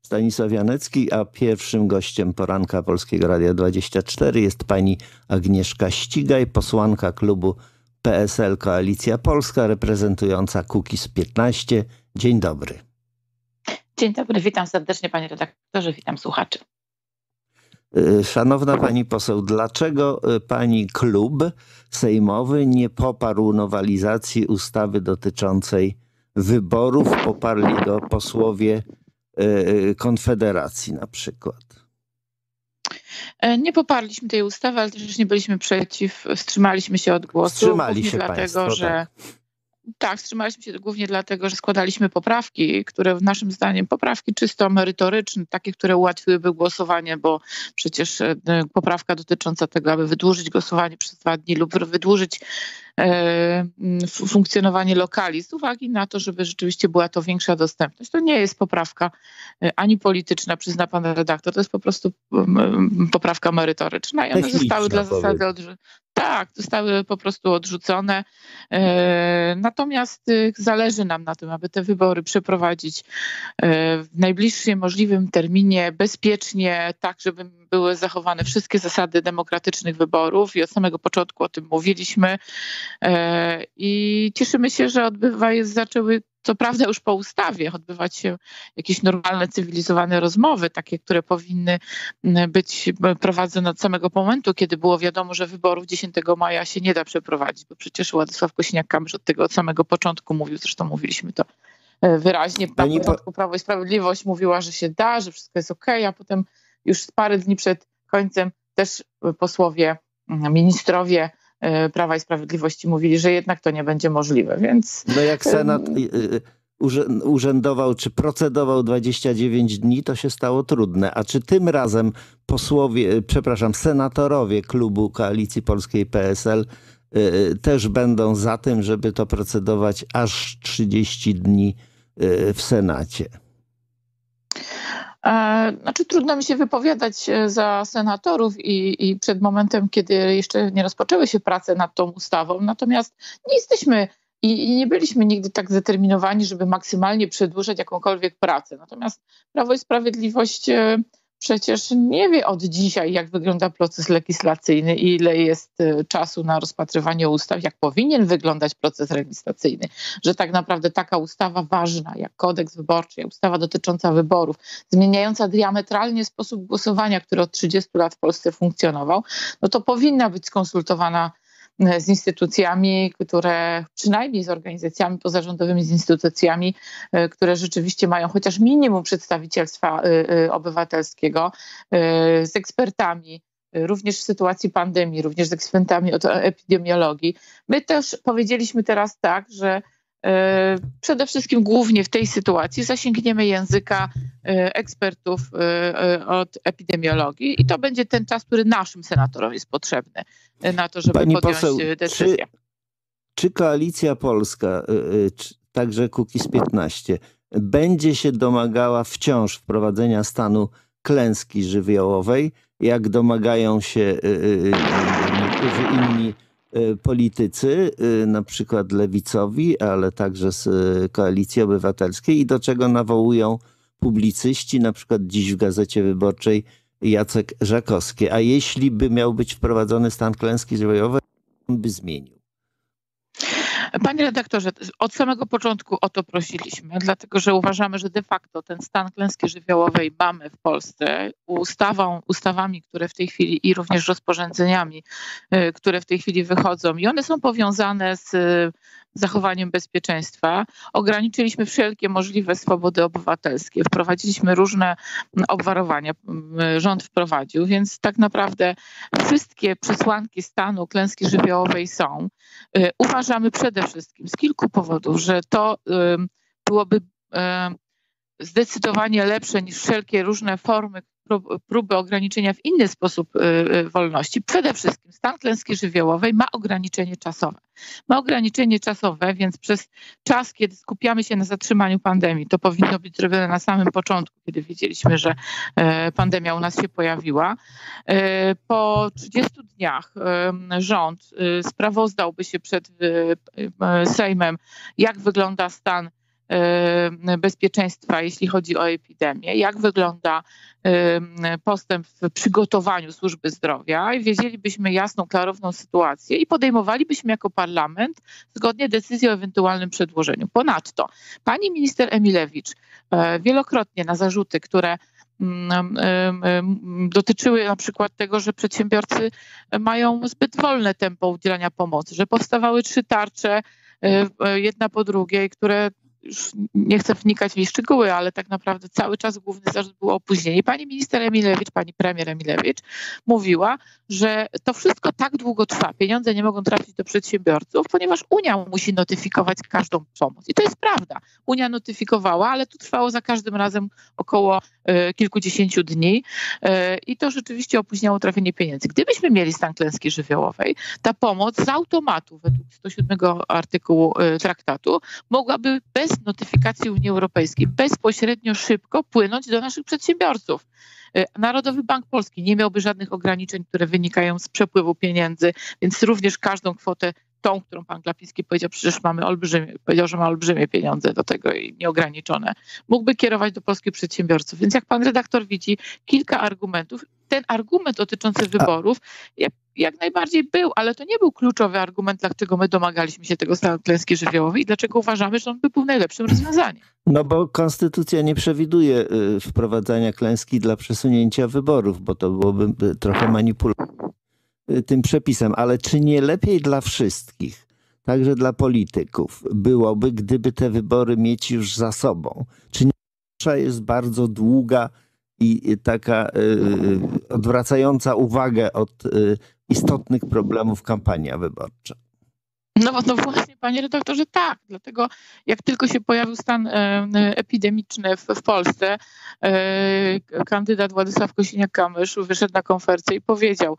Stanisław Janecki, a pierwszym gościem poranka Polskiego Radia 24 jest pani Agnieszka Ścigaj, posłanka klubu PSL Koalicja Polska, reprezentująca Kukiz 15. Dzień dobry. Dzień dobry, witam serdecznie panie redaktorze, witam słuchaczy. Szanowna pani poseł, dlaczego pani klub sejmowy nie poparł nowelizacji ustawy dotyczącej wyborów? Poparli go posłowie Konfederacji na przykład. Nie poparliśmy tej ustawy, ale też nie byliśmy przeciw. Wstrzymaliśmy się od głosu. Wstrzymali się dlatego, państwo, że tak, wstrzymaliśmy się głównie dlatego, że składaliśmy poprawki, które naszym zdaniem poprawki czysto merytoryczne, takie, które ułatwiłyby głosowanie, bo przecież poprawka dotycząca tego, aby wydłużyć głosowanie przez 2 dni lub wydłużyć funkcjonowanie lokali z uwagi na to, żeby rzeczywiście była to większa dostępność. To nie jest poprawka ani polityczna, przyzna pan redaktor, to jest po prostu poprawka merytoryczna i one zostały dla zasady tak, zostały po prostu odrzucone. Natomiast zależy nam na tym, aby te wybory przeprowadzić w najbliższym możliwym terminie, bezpiecznie, tak żeby były zachowane wszystkie zasady demokratycznych wyborów i od samego początku o tym mówiliśmy. I cieszymy się, że zaczęły, co prawda już po ustawie, odbywać się jakieś normalne, cywilizowane rozmowy, takie, które powinny być prowadzone od samego momentu, kiedy było wiadomo, że wyborów 10 maja się nie da przeprowadzić, bo przecież Władysław Kosiniak-Kamysz od samego początku mówił, zresztą mówiliśmy to wyraźnie. Na początku Prawo i Sprawiedliwość mówiła, że się da, że wszystko jest okej, a potem już parę dni przed końcem też posłowie, ministrowie Prawa i Sprawiedliwości mówili, że jednak to nie będzie możliwe, więc... No jak Senat urzędował czy procedował 29 dni, to się stało trudne. A czy tym razem senatorowie klubu Koalicji Polskiej PSL też będą za tym, żeby to procedować aż 30 dni w Senacie? Znaczy trudno mi się wypowiadać za senatorów i przed momentem, kiedy jeszcze nie rozpoczęły się prace nad tą ustawą. Natomiast nie jesteśmy i nie byliśmy nigdy tak zdeterminowani, żeby maksymalnie przedłużać jakąkolwiek pracę. Natomiast Prawo i Sprawiedliwość przecież nie wie od dzisiaj, jak wygląda proces legislacyjny i ile jest czasu na rozpatrywanie ustaw, jak powinien wyglądać proces legislacyjny, że tak naprawdę taka ustawa ważna jak kodeks wyborczy, jak ustawa dotycząca wyborów, zmieniająca diametralnie sposób głosowania, który od 30 lat w Polsce funkcjonował, no to powinna być skonsultowana z instytucjami, przynajmniej z organizacjami pozarządowymi, z instytucjami, które rzeczywiście mają chociaż minimum przedstawicielstwa obywatelskiego, z ekspertami, również w sytuacji pandemii, również z ekspertami od epidemiologii. My też powiedzieliśmy teraz tak, że przede wszystkim głównie w tej sytuacji zasięgniemy języka ekspertów od epidemiologii i to będzie ten czas, który naszym senatorom jest potrzebny na to, żeby podjąć decyzję. Czy Koalicja Polska, także Kukiz 15, będzie się domagała wciąż wprowadzenia stanu klęski żywiołowej, jak domagają się niektórzy inni politycy, na przykład lewicowi, ale także z Koalicji Obywatelskiej i do czego nawołują publicyści, na przykład dziś w Gazecie Wyborczej Jacek Żakowski. A jeśli by miał być wprowadzony stan klęski żywiołowej, on by zmienił? Panie redaktorze, od samego początku o to prosiliśmy, dlatego że uważamy, że de facto ten stan klęski żywiołowej mamy w Polsce. Ustawami, które w tej chwili i również rozporządzeniami, które w tej chwili wychodzą i one są powiązane z zachowaniem bezpieczeństwa. Ograniczyliśmy wszelkie możliwe swobody obywatelskie. Wprowadziliśmy różne obwarowania. Rząd wprowadził, więc tak naprawdę wszystkie przesłanki stanu klęski żywiołowej są. Uważamy przede wszystkim z kilku powodów, że to byłoby zdecydowanie lepsze niż wszelkie różne formy próby ograniczenia w inny sposób wolności. Przede wszystkim stan klęski żywiołowej ma ograniczenie czasowe. Ma ograniczenie czasowe, więc przez czas, kiedy skupiamy się na zatrzymaniu pandemii, to powinno być zrobione na samym początku, kiedy wiedzieliśmy, że pandemia u nas się pojawiła. Po 30 dniach rząd sprawozdałby się przed Sejmem, jak wygląda stan bezpieczeństwa, jeśli chodzi o epidemię, jak wygląda postęp w przygotowaniu służby zdrowia i wiedzielibyśmy jasną, klarowną sytuację i podejmowalibyśmy jako parlament zgodnie decyzję o ewentualnym przedłożeniu. Ponadto pani minister Emilewicz wielokrotnie na zarzuty, które dotyczyły na przykład tego, że przedsiębiorcy mają zbyt wolne tempo udzielania pomocy, że powstawały 3 tarcze, jedna po drugiej, które już nie chcę wnikać w jej szczegóły, ale tak naprawdę cały czas główny zarzut było opóźnienie. Pani minister Emilewicz, pani premier Emilewicz mówiła, że to wszystko tak długo trwa, pieniądze nie mogą trafić do przedsiębiorców, ponieważ Unia musi notyfikować każdą pomoc. I to jest prawda. Unia notyfikowała, ale to trwało za każdym razem około kilkudziesięciu dni i to rzeczywiście opóźniało trafienie pieniędzy. Gdybyśmy mieli stan klęski żywiołowej, ta pomoc z automatu według 107 artykułu traktatu mogłaby bez notyfikacji Unii Europejskiej bezpośrednio szybko płynąć do naszych przedsiębiorców. Narodowy Bank Polski nie miałby żadnych ograniczeń, które wynikają z przepływu pieniędzy, więc również każdą kwotę, tą, którą pan Glapiński powiedział, przecież powiedział, że ma olbrzymie pieniądze do tego i nieograniczone, mógłby kierować do polskich przedsiębiorców. Więc jak pan redaktor widzi, kilka argumentów. Ten argument dotyczący wyborów jak najbardziej był, ale to nie był kluczowy argument, dlaczego my domagaliśmy się tego stanu klęski żywiołowej i dlaczego uważamy, że on by był najlepszym rozwiązaniem. No bo konstytucja nie przewiduje wprowadzania klęski dla przesunięcia wyborów, bo to byłoby trochę manipulowanie tym przepisem. Ale czy nie lepiej dla wszystkich, także dla polityków, byłoby, gdyby te wybory mieć już za sobą? Czy nie jest bardzo długa i taka odwracająca uwagę od istotnych problemów kampania wyborcza? No właśnie, panie redaktorze, tak. Dlatego jak tylko się pojawił stan epidemiczny w Polsce, kandydat Władysław Kosiniak-Kamysz wyszedł na konferencję i powiedział: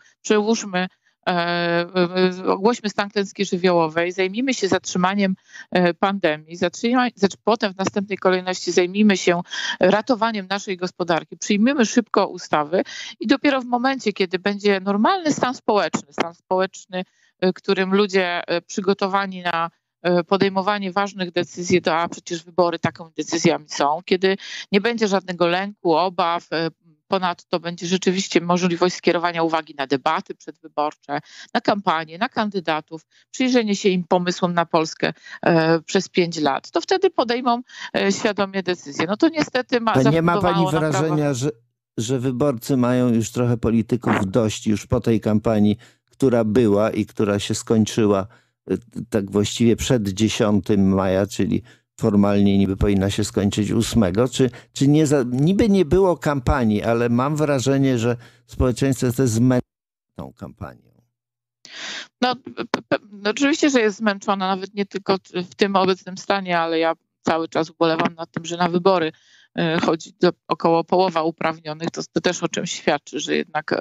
ogłośmy stan klęski żywiołowej, zajmijmy się zatrzymaniem pandemii, potem w następnej kolejności zajmijmy się ratowaniem naszej gospodarki, przyjmijmy szybko ustawy i dopiero w momencie, kiedy będzie normalny stan społeczny, którym ludzie przygotowani na podejmowanie ważnych decyzji, a przecież wybory taką decyzjami są, kiedy nie będzie żadnego lęku, obaw, ponadto będzie rzeczywiście możliwość skierowania uwagi na debaty przedwyborcze, na kampanię, na kandydatów, przyjrzenie się im pomysłom na Polskę przez 5 lat, to wtedy podejmą świadomie decyzje. No to niestety nie ma pani wrażenia, że wyborcy mają już trochę polityków dość już po tej kampanii, która była i która się skończyła tak właściwie przed 10 maja, czyli formalnie niby powinna się skończyć 8. Czy niby nie było kampanii, ale mam wrażenie, że społeczeństwo jest zmęczone tą kampanią. No oczywiście, że jest zmęczona, nawet nie tylko w tym obecnym stanie, ale ja cały czas ubolewam nad tym, że na wybory chodzi około połowa uprawnionych, to też o czymś świadczy, że jednak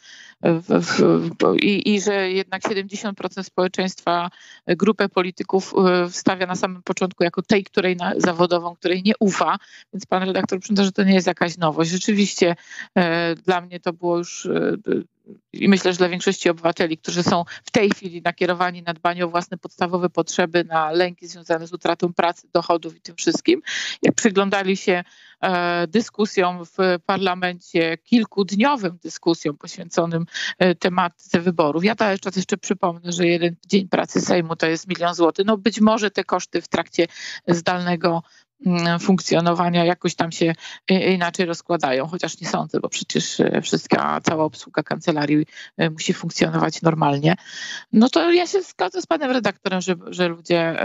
że jednak 70% społeczeństwa grupę polityków stawia na samym początku jako tej, zawodową, której nie ufa, więc pan redaktor przyzna, że to nie jest jakaś nowość. Rzeczywiście dla mnie to było już i myślę, że dla większości obywateli, którzy są w tej chwili nakierowani na dbanie o własne podstawowe potrzeby, na lęki związane z utratą pracy, dochodów i tym wszystkim, jak przyglądali się dyskusjom w parlamencie, kilkudniowym dyskusjom poświęconym tematyce wyborów. Ja teraz jeszcze przypomnę, że jeden dzień pracy Sejmu to jest 1 000 000 złotych. No być może te koszty w trakcie zdalnego funkcjonowania jakoś tam się inaczej rozkładają, chociaż nie sądzę, bo przecież cała obsługa kancelarii musi funkcjonować normalnie. No to ja się zgadzam z panem redaktorem, że ludzie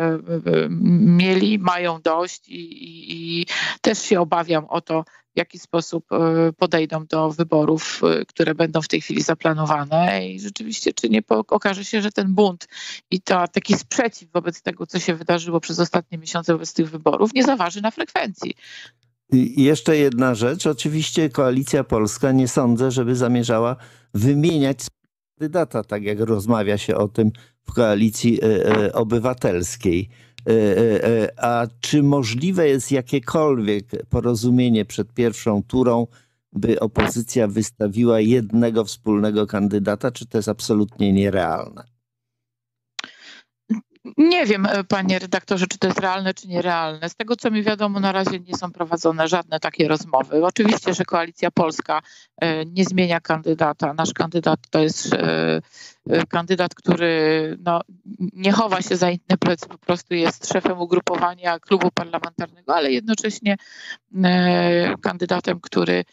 mają dość i też się obawiam o to, w jaki sposób podejdą do wyborów, które będą w tej chwili zaplanowane i rzeczywiście, czy nie okaże się, że ten bunt i taki sprzeciw wobec tego, co się wydarzyło przez ostatnie miesiące wobec tych wyborów, nie zaważy na frekwencji. I jeszcze jedna rzecz. Oczywiście Koalicja Polska nie sądzę, żeby zamierzała wymieniać kandydata, tak jak rozmawia się o tym w Koalicji Obywatelskiej. A czy możliwe jest jakiekolwiek porozumienie przed pierwszą turą, by opozycja wystawiła jednego wspólnego kandydata, czy to jest absolutnie nierealne? Nie wiem, panie redaktorze, czy to jest realne, czy nierealne. Z tego, co mi wiadomo, na razie nie są prowadzone żadne takie rozmowy. Oczywiście, że Koalicja Polska nie zmienia kandydata. Nasz kandydat to jest kandydat, który no, nie chowa się za inne plecy, po prostu jest szefem ugrupowania klubu parlamentarnego, ale jednocześnie kandydatem,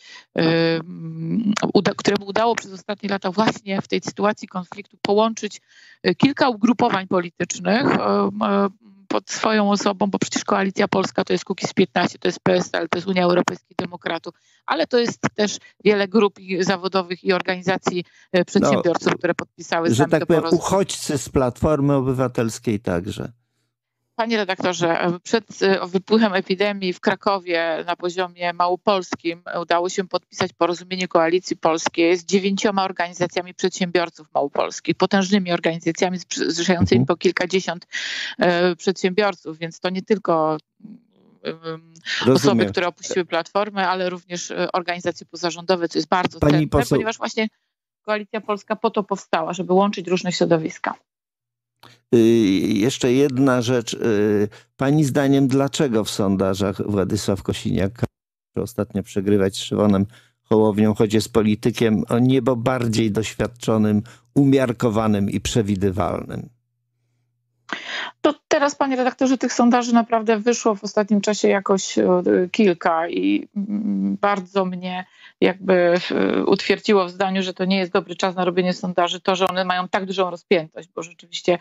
któremu udało przez ostatnie lata właśnie w tej sytuacji konfliktu połączyć kilka ugrupowań politycznych pod swoją osobą, bo przecież Koalicja Polska to jest Kukiz15, to jest PSL, to jest Unia Europejskich Demokratów, ale to jest też wiele grup zawodowych i organizacji przedsiębiorców, które podpisały z że nami tak to powiem, porozumienie. uchodźcy z Platformy Obywatelskiej także. Panie redaktorze, przed wybuchem epidemii w Krakowie na poziomie małopolskim udało się podpisać porozumienie Koalicji Polskiej z 9 organizacjami przedsiębiorców małopolskich, potężnymi organizacjami zrzeszającymi po kilkadziesiąt przedsiębiorców, więc to nie tylko osoby, które opuściły Platformę, ale również organizacje pozarządowe, co jest bardzo cenne, ponieważ właśnie Koalicja Polska po to powstała, żeby łączyć różne środowiska. Jeszcze jedna rzecz. Pani zdaniem, dlaczego w sondażach Władysław Kosiniak ostatnio przegrywać z Szymonem Hołownią, choć jest politykiem o niebo bardziej doświadczonym, umiarkowanym i przewidywalnym? To teraz, panie redaktorze, tych sondaży naprawdę wyszło w ostatnim czasie jakoś kilka i bardzo mnie jakby utwierdziło w zdaniu, że to nie jest dobry czas na robienie sondaży, to, że one mają tak dużą rozpiętość, bo rzeczywiście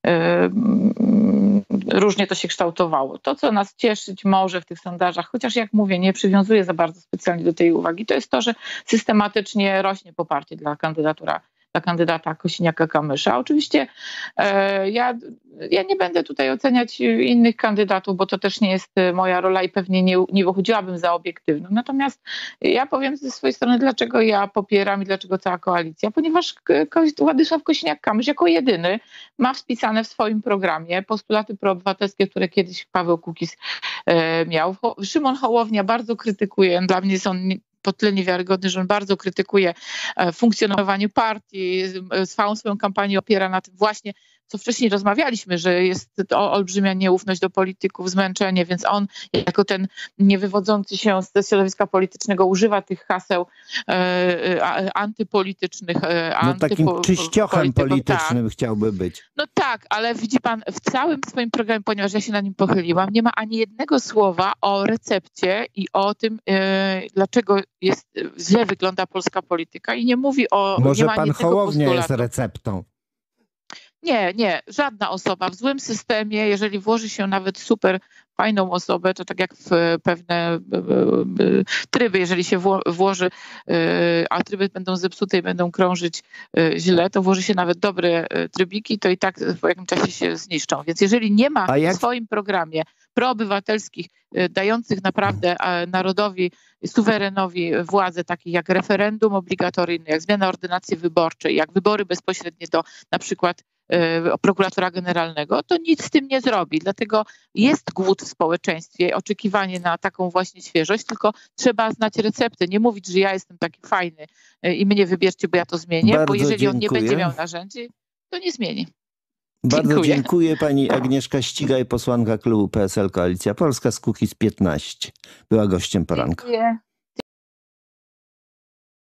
różnie to się kształtowało. To, co nas cieszyć może w tych sondażach, chociaż jak mówię, nie przywiązuję za bardzo specjalnie do tej uwagi, to jest to, że systematycznie rośnie poparcie dla kandydata Kosiniaka-Kamysza. Oczywiście ja nie będę tutaj oceniać innych kandydatów, bo to też nie jest moja rola i pewnie nie wychodziłabym za obiektywną. Natomiast ja powiem ze swojej strony, dlaczego ja popieram i dlaczego cała koalicja, ponieważ Władysław Kosiniak-Kamysz jako jedyny ma wpisane w swoim programie postulaty proobywatelskie, które kiedyś Paweł Kukiz miał. Szymon Hołownia bardzo krytykuje, dla mnie jest on po tyle niewiarygodny, że on bardzo krytykuje funkcjonowanie partii, całą swoją kampanię opiera na tym właśnie, co wcześniej rozmawialiśmy, że jest to olbrzymia nieufność do polityków, zmęczenie, więc on jako ten niewywodzący się z środowiska politycznego używa tych haseł antypolitycznych. Takim czyściochem politycznym tak. chciałby być. No tak, ale widzi pan, w całym swoim programie, ponieważ ja się na nim pochyliłam, nie ma ani jednego słowa o recepcie i o tym, dlaczego źle wygląda polska polityka i nie mówi o... Może nie ma pan Hołownia jest postulatu. receptą. Nie, żadna osoba w złym systemie, jeżeli włoży się nawet super fajną osobę, to tak jak w pewne tryby, jeżeli się włoży, a tryby będą zepsute i będą krążyć źle, to włoży się nawet dobre trybiki, to i tak po jakimś czasie się zniszczą. Więc jeżeli nie ma w swoim programie proobywatelskich, dających naprawdę narodowi, suwerenowi władzę, takich jak referendum obligatoryjne, jak zmiana ordynacji wyborczej, jak wybory bezpośrednie do na przykład prokuratora generalnego, to nic z tym nie zrobi. Dlatego jest głód w społeczeństwie, oczekiwanie na taką właśnie świeżość, tylko trzeba znać receptę, nie mówić, że ja jestem taki fajny i mnie wybierzcie, bo ja to zmienię, Bardzo bo jeżeli dziękuję. on nie będzie miał narzędzi, to nie zmieni. Bardzo dziękuję. Pani Agnieszka Ścigaj, posłanka klubu PSL Koalicja Polska z Kukiz15. Była gościem poranka. Dziękuję.